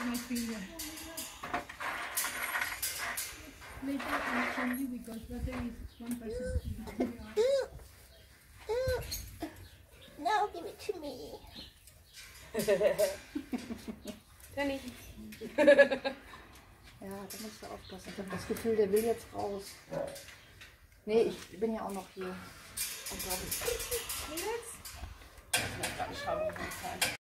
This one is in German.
my finger. Later I'll show you because brother is one person. Now give it to me. Danny. Ja, da musst du aufpassen. Ich habe das Gefühl, der will jetzt raus. Nee, ich bin ja auch noch hier. Oh Gott. Jetzt? Ich muss gerade schauen, wie die Zeit.